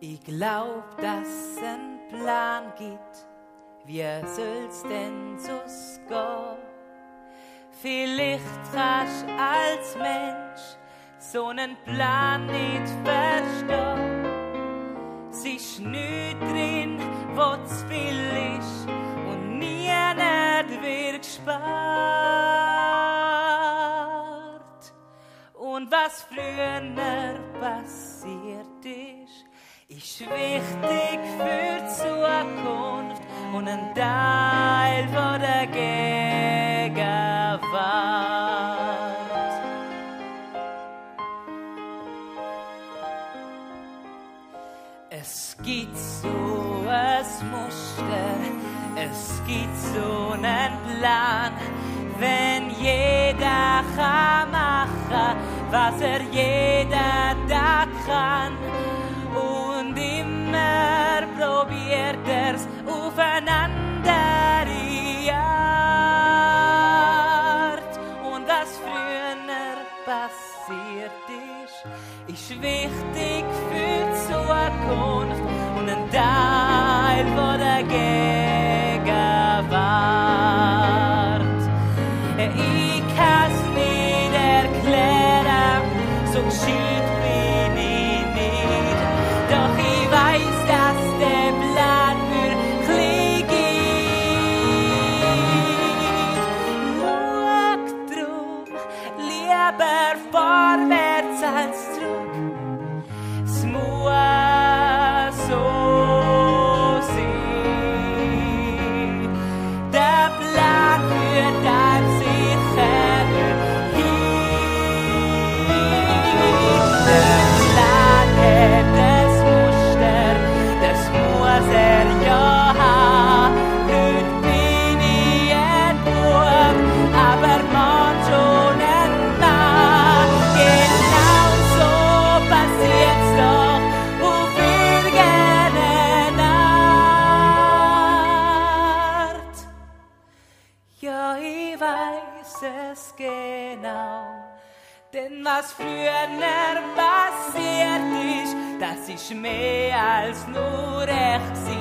Ich glaub, dass ein Plan gibt, wie soll's denn sus gehen? Vielleicht kannst als Mensch so einen Plan nicht verstehen. Es ist nichts drin, wo zu viel ist und nie nicht wird gespart. Und was früher passiert ist wichtig für die Zukunft und ein Teil von der Gegenwart. Es gibt so ein Muster, es gibt so einen Plan, wenn jeder kann machen, was jeder da kann. Und immer probiert er's auf eine andere Art. Und was früher passiert ist wichtig für die Zukunft und ein Teil von der Gegenwart. Ich kann's nicht erklären, so gescheit bin ich nicht. Doch ich weiß, dass der Plan wirklich gibt. Schau drum, lieber vorwärts als zurück. Es muss so sein. Der Plan führt einem sicher hin. Der Plan hat das Muster, das muss ja haben. Heute bin ich ein Bub, aber morgen schon ein Mann. Genau so passiert's doch auf irgendeine Art. Ja, ich weiß es genau. Denn was früher passiert ist, das ist mehr als nur echt.